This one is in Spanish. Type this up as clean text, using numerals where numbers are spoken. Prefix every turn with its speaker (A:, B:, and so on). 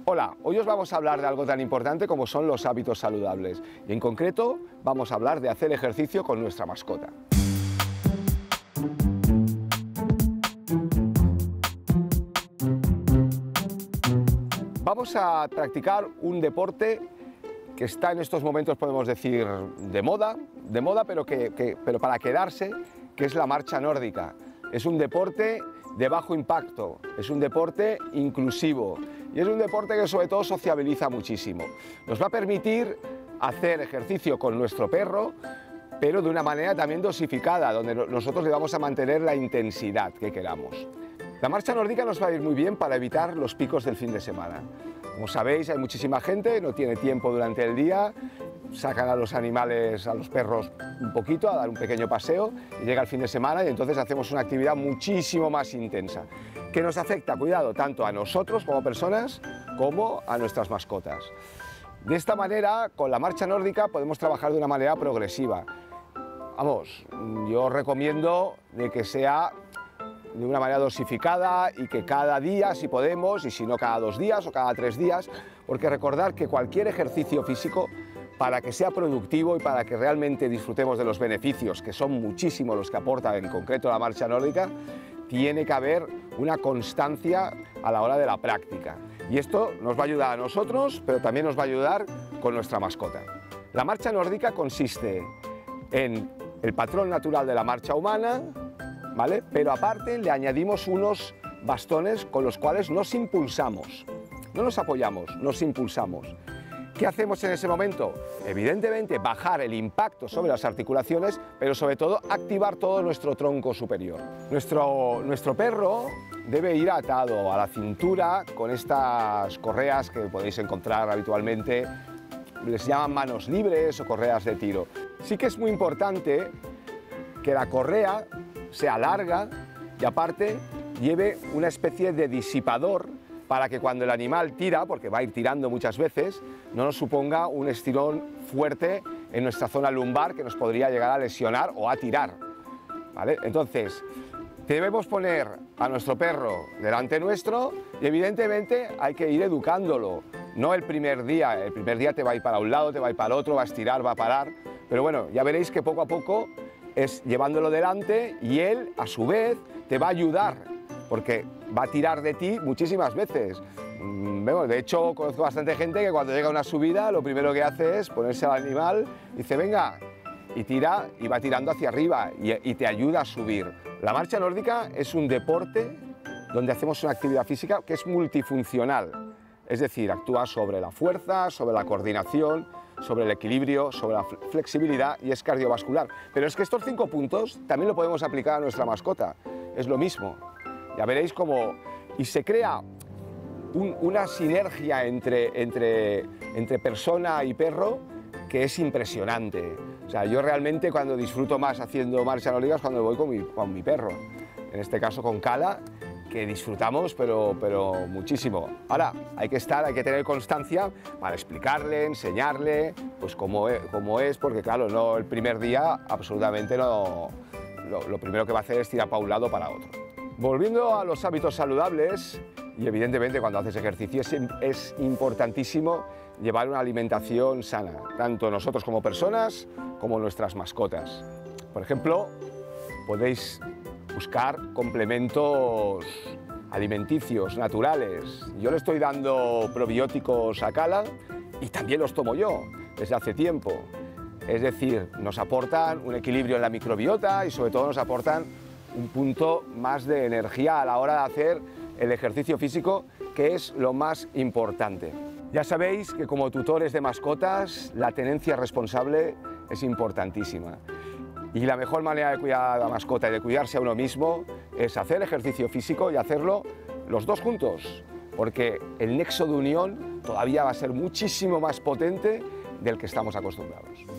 A: Hola, hoy os vamos a hablar de algo tan importante como son los hábitos saludables y en concreto vamos a hablar de hacer ejercicio con nuestra mascota. Vamos a practicar un deporte que está en estos momentos, podemos decir, de moda pero para quedarse, que es la marcha nórdica. Es un deporte de bajo impacto, es un deporte inclusivo y es un deporte que sobre todo sociabiliza muchísimo. Nos va a permitir hacer ejercicio con nuestro perro, pero de una manera también dosificada, donde nosotros le vamos a mantener la intensidad que queramos. La marcha nórdica nos va a ir muy bien para evitar los picos del fin de semana. Como sabéis, hay muchísima gente, no tiene tiempo durante el día, sacan a los animales, a los perros un poquito, a dar un pequeño paseo y llega el fin de semana y entonces hacemos una actividad muchísimo más intensa, que nos afecta, cuidado, tanto a nosotros como personas como a nuestras mascotas. De esta manera, con la marcha nórdica podemos trabajar de una manera progresiva. Vamos, yo recomiendo de que sea de una manera dosificada y que cada día, si podemos, y si no cada 2 días o cada 3 días, porque recordar que cualquier ejercicio físico, para que sea productivo y para que realmente disfrutemos de los beneficios, que son muchísimos los que aporta en concreto la marcha nórdica, tiene que haber una constancia a la hora de la práctica. Y esto nos va a ayudar a nosotros, pero también nos va a ayudar con nuestra mascota. La marcha nórdica consiste en el patrón natural de la marcha humana, ¿vale? Pero aparte le añadimos unos bastones con los cuales nos impulsamos. No nos apoyamos, nos impulsamos. ¿Qué hacemos en ese momento? Evidentemente bajar el impacto sobre las articulaciones, pero sobre todo activar todo nuestro tronco superior. Nuestro perro debe ir atado a la cintura con estas correas que podéis encontrar habitualmente, les llaman manos libres o correas de tiro. Sí que es muy importante que la correa sea larga y aparte lleve una especie de disipador para que cuando el animal tira, porque va a ir tirando muchas veces, no nos suponga un estirón fuerte en nuestra zona lumbar que nos podría llegar a lesionar o a tirar, ¿vale? Entonces, debemos poner a nuestro perro delante nuestro y evidentemente hay que ir educándolo. No el primer día te va a ir para un lado, te va a ir para el otro, va a estirar, va a parar, pero bueno, ya veréis que poco a poco es llevándolo delante y él, a su vez, te va a ayudar, porque va a tirar de ti muchísimas veces. De hecho, conozco bastante gente que cuando llega a una subida, lo primero que hace es ponerse al animal, dice, venga, y tira, y va tirando hacia arriba, y te ayuda a subir. La marcha nórdica es un deporte donde hacemos una actividad física que es multifuncional, es decir, actúa sobre la fuerza, sobre la coordinación, sobre el equilibrio, sobre la flexibilidad y es cardiovascular. Pero es que estos 5 puntos también lo podemos aplicar a nuestra mascota, es lo mismo. Ya veréis cómo... Y se crea una sinergia entre persona y perro que es impresionante. O sea, yo realmente cuando disfruto más haciendo marcha nórdica es cuando voy con mi perro. En este caso con Cala, que disfrutamos pero muchísimo. Ahora, hay que tener constancia para explicarle, enseñarle, pues cómo es, porque claro, no el primer día absolutamente no, lo primero que va a hacer es tirar para un lado o para otro. Volviendo a los hábitos saludables, y evidentemente cuando haces ejercicio es importantísimo llevar una alimentación sana, tanto nosotros como personas como nuestras mascotas. Por ejemplo, podéis buscar complementos alimenticios naturales. Yo le estoy dando probióticos a Cala y también los tomo yo desde hace tiempo. Es decir, nos aportan un equilibrio en la microbiota y sobre todo nos aportan un punto más de energía a la hora de hacer el ejercicio físico, que es lo más importante. Ya sabéis que como tutores de mascotas, la tenencia responsable es importantísima. Y la mejor manera de cuidar a la mascota y de cuidarse a uno mismo es hacer ejercicio físico y hacerlo los dos juntos, porque el nexo de unión todavía va a ser muchísimo más potente del que estamos acostumbrados.